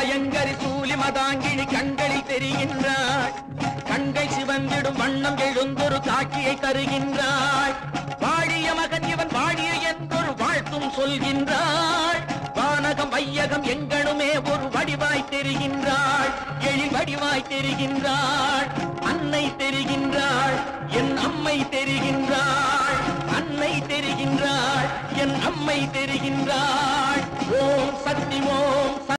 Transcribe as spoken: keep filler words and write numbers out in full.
பயங்கரி சூலி மதாங்கிழி கண்களில் தெரிகின்றாள். கண்கள் சிவந்திடும் வண்ணம் எழுந்தொரு காட்சியை தருகின்றாள். வாழிய மகன் இவன் வாழிய என்றொரு வாழ்த்தும் சொல்கின்றாள். வானகம் வையகம் எங்கனுமே ஒரு வடிவாய் தெரிகின்றாள். எழி வடிவாய் தெரிகின்றாள். அன்னை தெரிகின்றாள், என் அம்மை தெரிகின்றாள். அன்னை தெரிகின்றாள், என் அம்மை தெரிகின்றாள். ஓம் சக்தி ஓம்